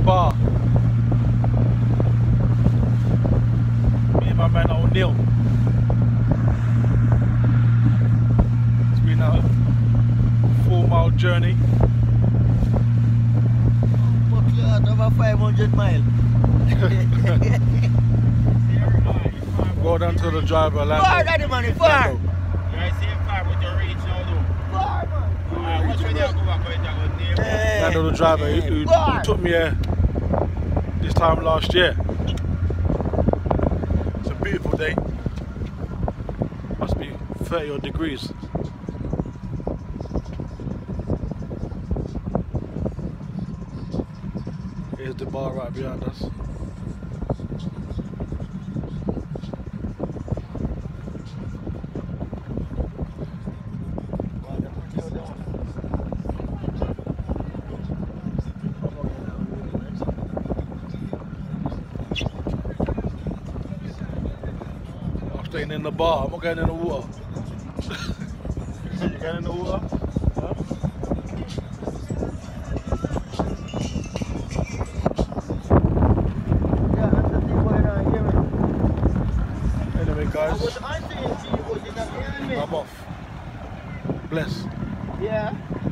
bar. Me and my man O'Neil. It's been a 4-mile journey. Oh, God, over 500 miles. Go down to the driver, Lando. Far, daddy, man, far. You guys see far, but you reach now, though. Far, man. Watch when you go back, when you go near. Lando, the driver, who took me here this time last year. It's a beautiful day. Must be 30 odd degrees. Here's the bar right behind us. I'm staying in the bar, I'm not going in the water. You going in the water? Huh? Anyway, guys, I'm off. Bless. Yeah.